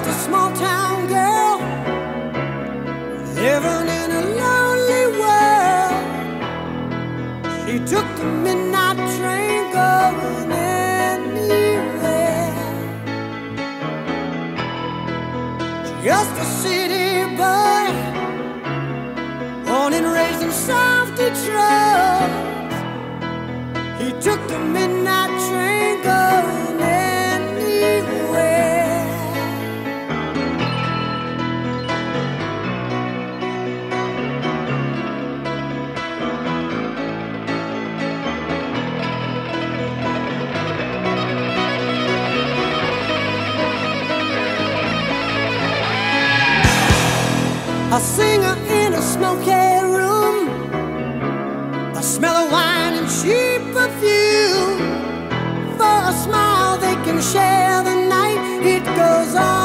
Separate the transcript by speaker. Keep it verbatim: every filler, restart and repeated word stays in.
Speaker 1: a small town girl living in a lonely world. She took the midnight train going anywhere. Just a city boy, born and raised in South Detroit. He took the midnight train going anywhere. A singer in a smoky room, the smell of wine and cheap perfume. For a smile they can share the night. It goes on.